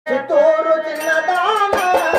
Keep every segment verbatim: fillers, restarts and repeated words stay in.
చిత్తూరు చిన్నదాన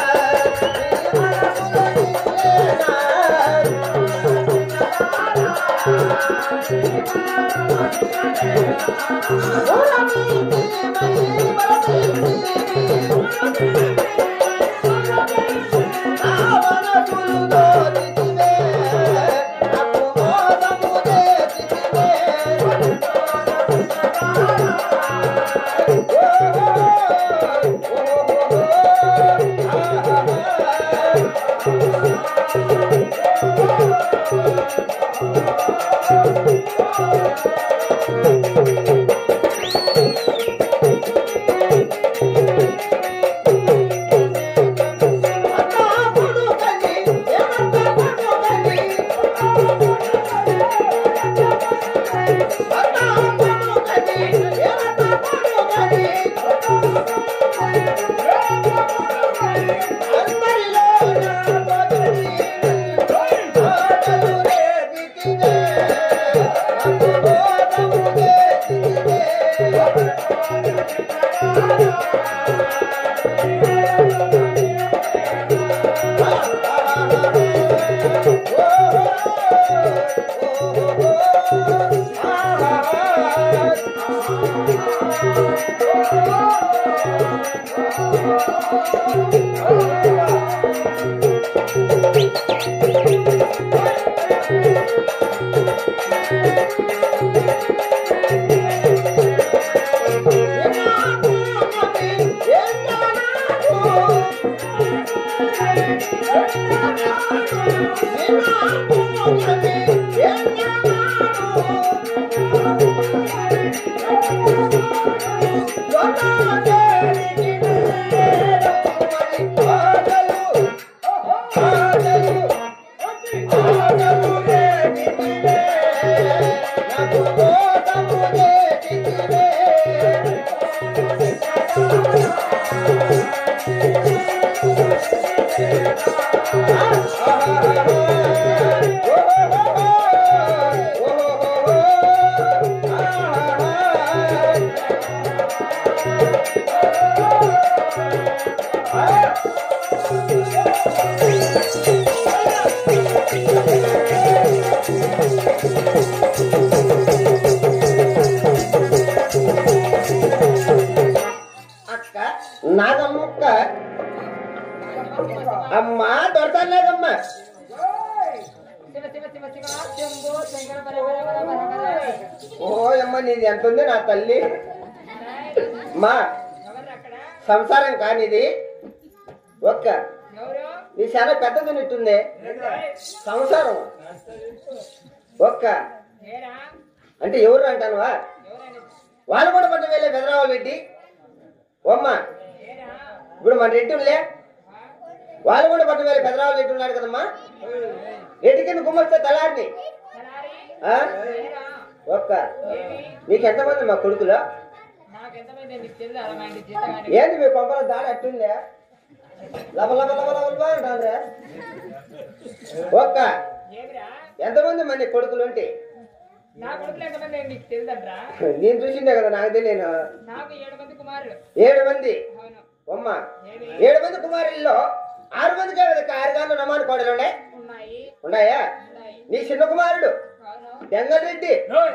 నాగమ్మ అమ్మా దొరకలేదమ్మ ఓ అమ్మ నీది ఎంత ఉంది నా తల్లి మా సంసారం కానిది ఒక్క నీ చాలా పెద్దదినట్టుంది సంసారం ఒక్క అంటే ఎవరు అంటానువా వాళ్ళు కూడా పట్టు వెళ్ళే బెదరావాలి పెట్టి ఓమ్మ ఇప్పుడు మన రెడ్డిలే వాళ్ళు కూడా పట్టు వెళ్ళి పెదరావులు రెడ్డి ఉన్నారు కదమ్మా రెడ్డి కింద గుమ్మస్తే తలారిని ఒక్క నీకు ఎంతమంది మా కొడుకులో ఏంది మీ కొంపల దాడి అట్టుందే లబ లబ లబ లబ అంటారా ఒక్క ఎంతమంది మన కొడుకులు ఉంటే నేను చూసిందే కదా నాకు తెలియను ఏడు మంది అమ్మ ఏడు మంది కుమారుల్లో ఆరు మందికే కదా ఆరుగాను నమాను కోడలు ఉన్నాయి ఉన్నాయా నీ చిన్న కుమారుడు జంగల్రెడ్డి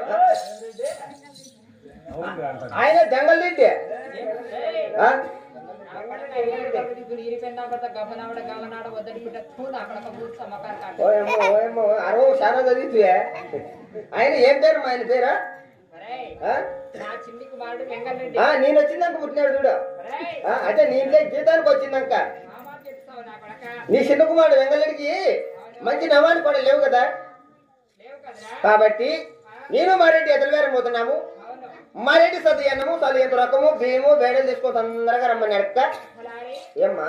ఆయన జంగల్రెడ్డి అరవై చాలా చదివితే ఆయన ఏం పేరు మా ఆయన పేరా నేను వచ్చిందాక పుట్టినాడు చూడు అంటే నీ ఇంట్లో జీతానికి వచ్చిందాక నీ చిన్న కుమారుడు వెంగళరెడ్డికి మంచి నవాన్ని కూడా లేవు కదా కాబట్టి నేను మా రెడ్డి ఎదలవేరం పోతున్నాము మా రెడ్డి సది అన్నము సది ఎంత రకము బియ్యము బేడలు తీసుకో తొందరగా రమ్మని అడక్క ఏమ్మా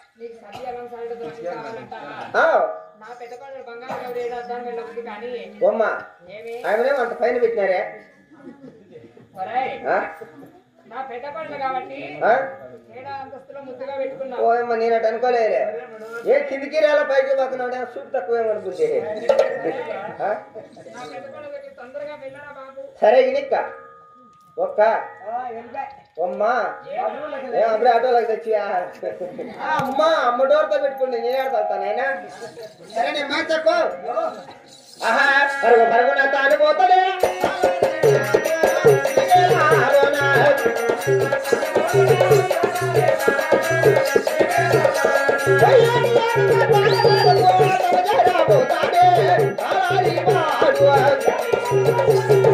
అమ్మా ఆమెనేమో అంత పైన పెట్టినారే ఓయమ్మ నేను అటు అనుకోలేదే ఏ కిందికి రాలా పైకి పోతున్నాడే సూట్ తక్కువేమనుకుంటే సరే ఇనిక్క ఒక్క అమ్మా ఏ అప్పుడే ఆటోలోకి తెచ్చియా అమ్మా అమ్మ డోర్తో పెట్టుకుంది నేను ఆడతా నాయన సరే నేను మార్చకు ఆహా పరుగు పరుగున తాను పోతలే పోతాడే